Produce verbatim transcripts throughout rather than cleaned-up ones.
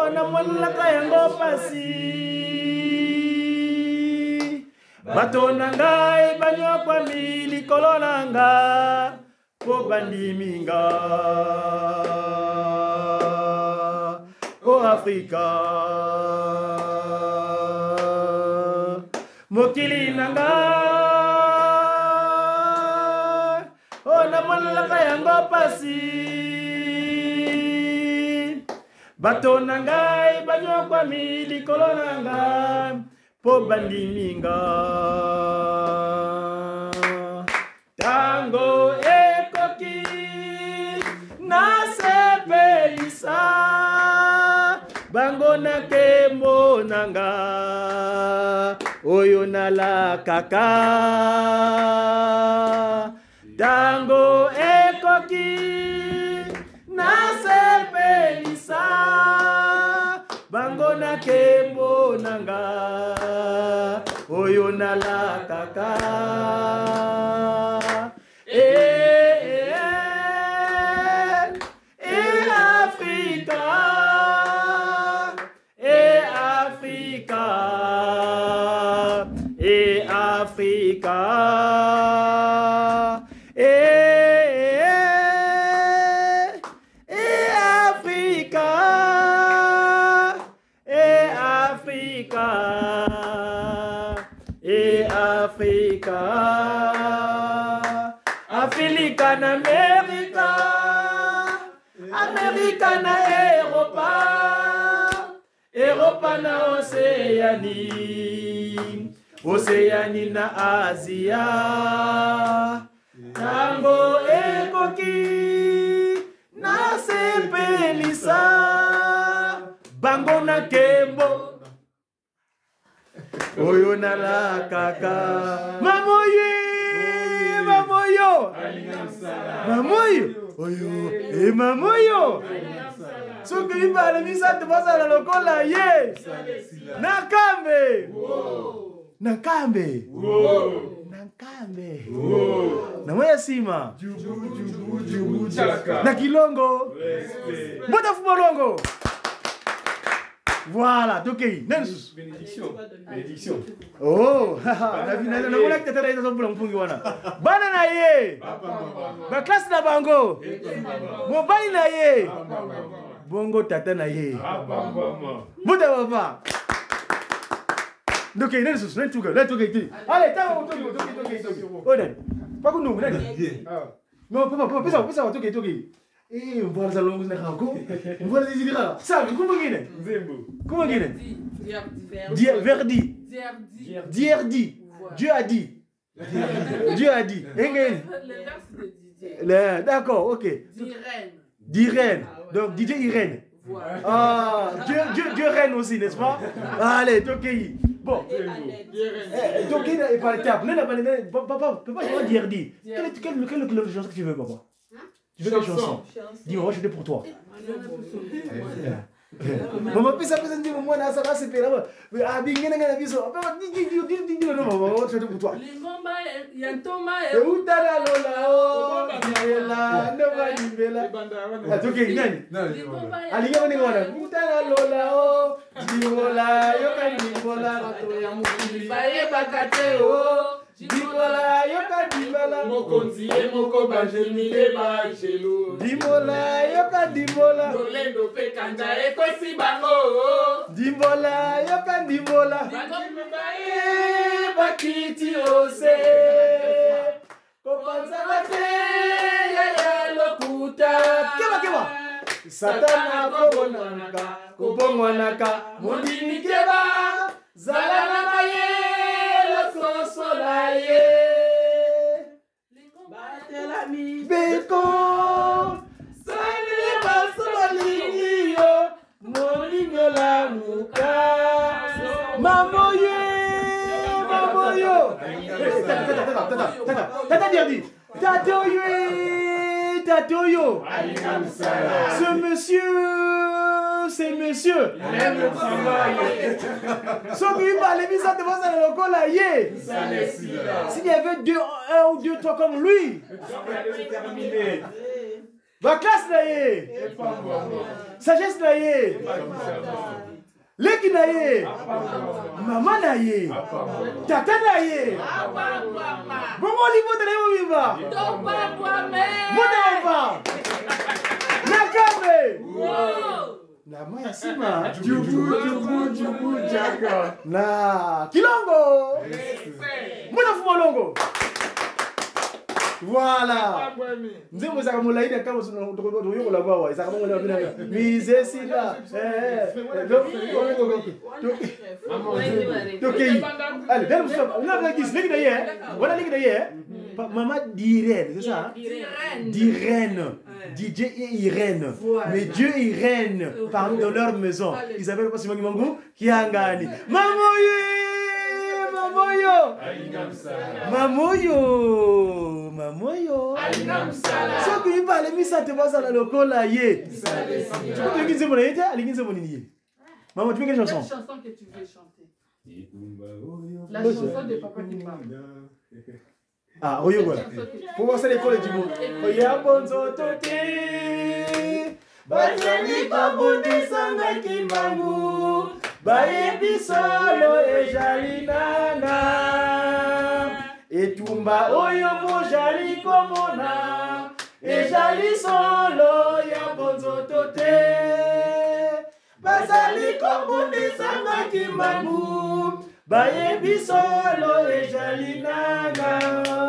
Oh, namonaka yango pasi. Bato nangai banyokwa mili kolonanga. Po bandiminga. Oh, Afrika. Mokili nanga. Oh, namonaka yango pasi. Bato nangai banyokwa mili kolonanga. Po bandiminga. Tango ekoki na sepelisa. Bango na kembo nanga. Oyo nala kaka. Tango ekoki na sepelisa. Bango na kembo nanga. Oyo nala kaka. Eh, eh, eh, Africa. Eh, Africa. Eh, Africa. Eh, eh, Africa. Eh, Africa. Eh, Africa. Africa na America. America na Europa. Europa na Oceanie. Oceanie na Asia. Tango ekoki na sepelisa. Bango na kembo. Oyo na la kaka. Mamoye. Mamoyo. Mamoyo. Oyo. Eh mamoyo. So que iba le misa te pasa la lokola ye. Nakambe. Nakambe. Nakambe. Na moya sima. Na kilongo. Mbota fubolongo. Voilà, ok. Bénédiction. Bénédiction. Oh, na vina na mona kitata ina sombula mpungi wana. Bana na ye. Ba classe na bango. Mobile na ye. Bongo tata na ye. Muta baba. Ok, Nelson, let's go. Let's go. Allez, t'as mon toki, toki, toki, toki. Oden. Pas que nous, nani? Non, papa, papa, pesa, pesa, toki, toki. Eh, on voit ça longue na kako. On voit les idées là. Ça, comment ngine? Zembo. Comment ngine? Verdi. Verdi. Dierdi. Dieu a dit. Dieu a dit. Engel. D'accord, ok. D'Irène. D'Irène. Donc D J Irène. Ah, Dieu, Dieu, Dieu règne aussi, n'est-ce pas? Allez, Toki. Bon. Toki est par étape. Papa, papa, je vais dire dit. Quelle quelle chanson que tu veux, papa? Tu veux quelle chanson? Dis-moi, moi je vais pour toi. Maman, puis ça peut se dire, moi, ça va se faire. Ah, bien, il y a un avis. Dis, dis, dis, dis, dis, non, maman, je vais pour toi. Lingomba, il y a un Thomas. Et où t'as la lola? Oh, Niela, ne va pas là. Ah, Toki, nani? Ali, il y a un avis. Où t'as la lola? Oh, Dibola, yoka Dibola, Ratoya Mukili, Baye Bakate, oh. Dibola, yoka Dibola, Mokonzi, Moko Bajemile, Bajelu. Dibola, yoka Dibola, Dolendo Pekanja, Ekosi Bango. Dibola, yoka Dibola, Baye Bakiti Ose, Kopanza Late, Yaya Lokuta, Kema Kema, Satana Kobonaka, Kobonwanaka, Mondini Keba, Zalana Maye, Sosolaye, Beko, Sani Basolio, Molingo la Muka, Mamoye, Mamoyo, Tata Dirdi, Tatoyo, Tatoyo, ce monsieur, c'est monsieur, Même le travail. Ceux qui parlent, les mises à devant ça, le local là, yeah. S'il y avait deux, un ou deux, trois comme lui, ba classe na ye sagesse na ye leki na ye mama na ye tata na ye bongo libota na ye mobiba motema na kambe na maya sima jubu jubu jubu jaga na kilongo mwana fumalongo. Voilà. Nous avons un moulin de quand on doit là-bas. Ça va me mise sila. Ok. Allez, viens nous stop. On a la guise. L'équipe d'ailleurs. Voilà l'équipe d'ailleurs. Maman d'Irène, c'est ça? D'Irène. D J et Irène. Mais Dieu et Irène parmi dans leur maison. Ils appellent pas Simon Mango qui a gagné. Maman Mamoyo Mamoyo Mamoyo so que il parle mi ça te passe dans le cola ye tu peux me dire mon été allez mon nini maman tu veux quelle chanson? Quelle chanson que tu veux chanter? La chanson de papa qui parle. Ah oyo voilà pour voir ça l'école du monde oya bonzo tote bazali babundisa ngaki mbangu bayebi solo ejali nanga etumba oyo bojali komona ejali solo ya bonzoto te bazali kobundisa ngaki mbangu bayebi solo ejali nanga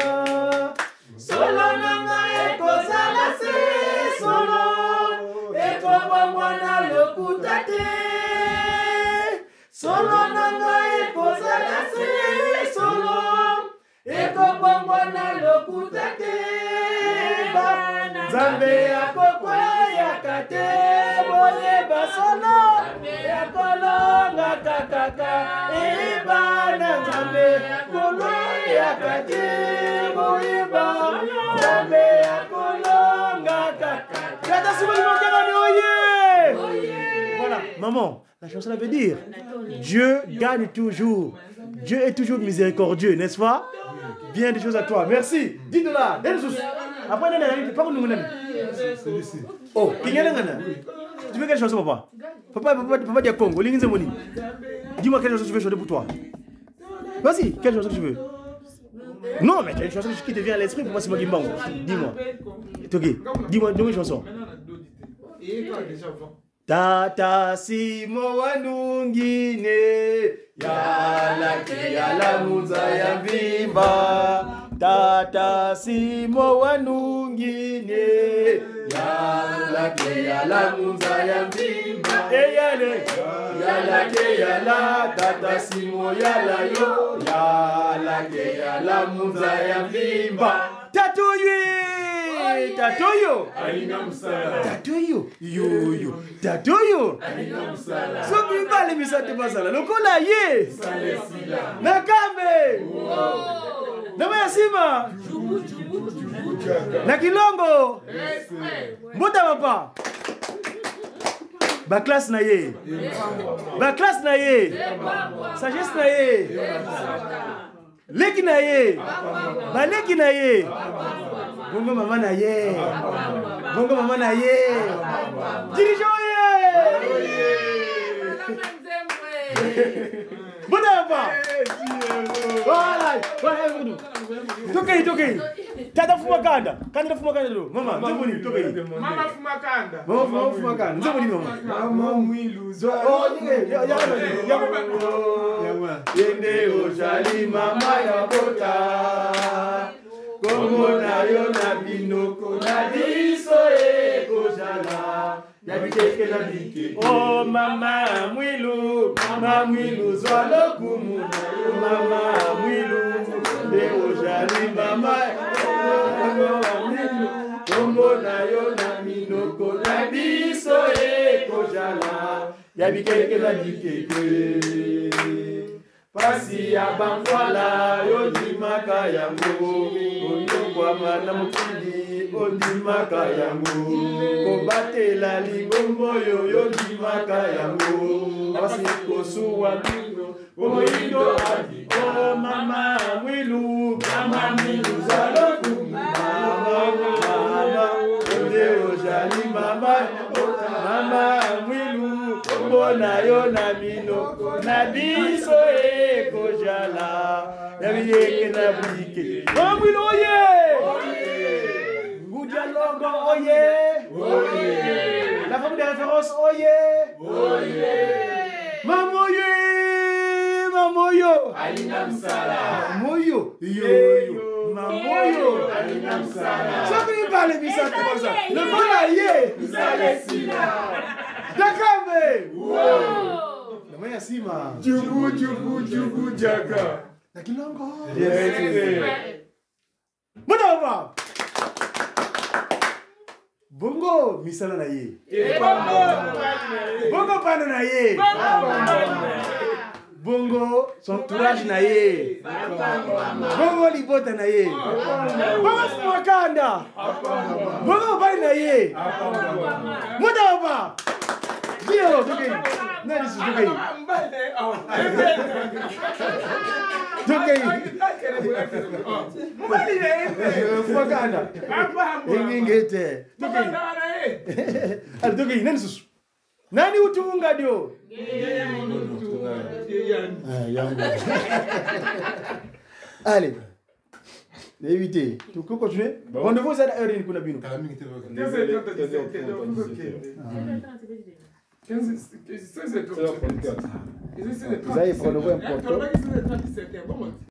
solo nanga ekozala se solo ekobomwana lokuta te solo nanga ekozala se solo ekobomwana lokuta te nzambe akokweyaka te boyeba solo ekolonga kakaka ebana nzambe akokweyaka te boyeba nzambe akolonga kakaka. Voilà, maman, la chanson veut dire Dieu gagne toujours. Dieu est toujours miséricordieux, n'est-ce pas? Bien des choses à toi. Merci. Dis-nous là. Après, pas nous. Oh, tu veux quelle chanson, papa? Papa, papa, papa, dit Congo. Dis-moi quelle chanson tu veux chanter pour toi. Vas-y, quelle chanson tu veux? Non, mais tu as une chanson qui te vient à l'esprit pour moi, c'est moi qui me bande. Dis-moi. Ok, dis-moi une chanson. Tata simo wanungine yala ke yala muza ya vimba Tata simo wanungine yala ke yala muza ya vimba eyale yala ke yala tata simo yala yo yala ke yala muza ya vimba tatuyi Tatoyo Tatoyo Yo yo Tatoyo So bimba le misate basala Lokola ye Nakambe Namaya sima Na kilongo Mbota papa Ba classe na ye Ba classe na ye Sagesse na ye Leki na ye Ba leki na ye Bongo mama na ye Bongo mama na ye Dirigeant ye Bonne papa Voilà Tokei tokei Tata fuma kanda Kanda fuma kanda do Mama nzemoni tokei Mama fuma kanda Mama fuma kanda Nzemoni mama Mama mwilu Oh nige ya ya ya Yende ojali mama ya bota Como na yo na binoko na biso e kojala ya bikeke na bike oh mama mwilu mama mwilu zwalo kumu na yo mama mwilu e ojali mama mwilu como na yo na binoko na biso e kojala ya bikeke na bikeke Pasi ya bamfala yondimaka yango Ondongwama na mokili ondimaka yango Kobatela lingombo yo yondimaka yango Pasi kosuwa bino Omoindo adi Oh mama mwilu Mama mwilu zaloku Mama mama Onde oja kombo na yo na minoko na biso ekozala ya biyeke na bike Mambwilo oye Ngoudia Longo oye La famille de référence oye Mamoye Mamoyo Alina Msala Mamoyo Yo Mamoyo Alina Msala Ça peut parler bizarre comme ça Le voilà yé Msala Sina Dakame Wow Le moyen sima Djubu Djubu Djubu Jaga Nakilongo Yes Madama Bongo misala na ye Bongo pano na ye Bongo son entourage na ye Bongo libota na ye Bongo fumakanda Bongo bali na ye Madama Dio toke Nani su toke Toke Mali na ye Fumakanda Ingingete Toke Al toke nani su Nani utunga dio Ah, yango. Allez. Évitez. Tu peux continuer? Rendez-vous à l'heure in kuna bino. Vous allez prendre le important.